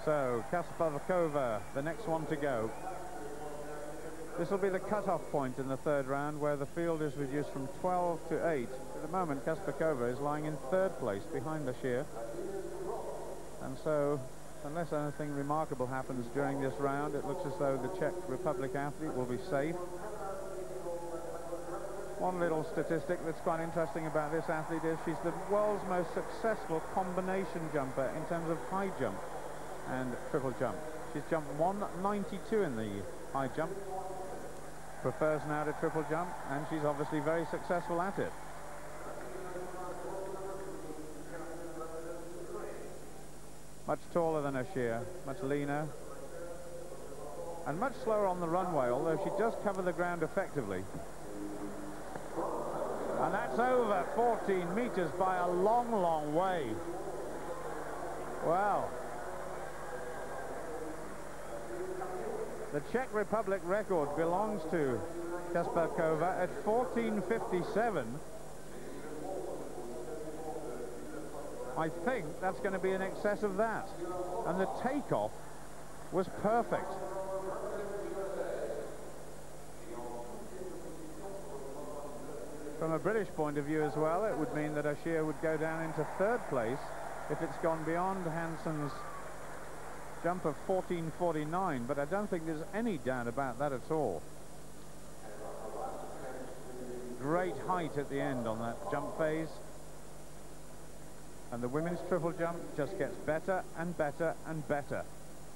So, Kaspavkova, the next one to go. This will be the cut-off point in the third round, where the field is reduced from 12 to 8. At the moment, Kaspavkova is lying in third place behind Bashir. And so, unless anything remarkable happens during this round, it looks as though the Czech Republic athlete will be safe. One little statistic that's quite interesting about this athlete is she's the world's most successful combination jumper in terms of high jump and triple jump. She's jumped 192 in the high jump, prefers now to triple jump, and she's obviously very successful at it. Much taller than Ashir, much leaner, and much slower on the runway, although she does cover the ground effectively. And that's over 14 meters by a long, long way. Wow. The Czech Republic record belongs to Kaspavkova at 14:57. I think that's going to be in excess of that. And the takeoff was perfect. From a British point of view as well, it would mean that Ashir would go down into third place if it's gone beyond Hansen's jump of 14:49, but I don't think there's any doubt about that at all. Great height at the end on that jump phase. And the women's triple jump just gets better and better and better.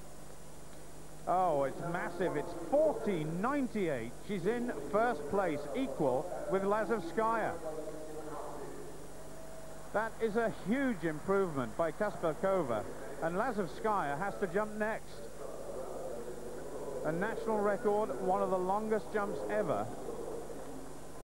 Oh, it's massive. It's 14.98. She's in first place, equal with Lazovskaya. That is a huge improvement by Kaspavkova, and Lazovskaya has to jump next. A national record, one of the longest jumps ever,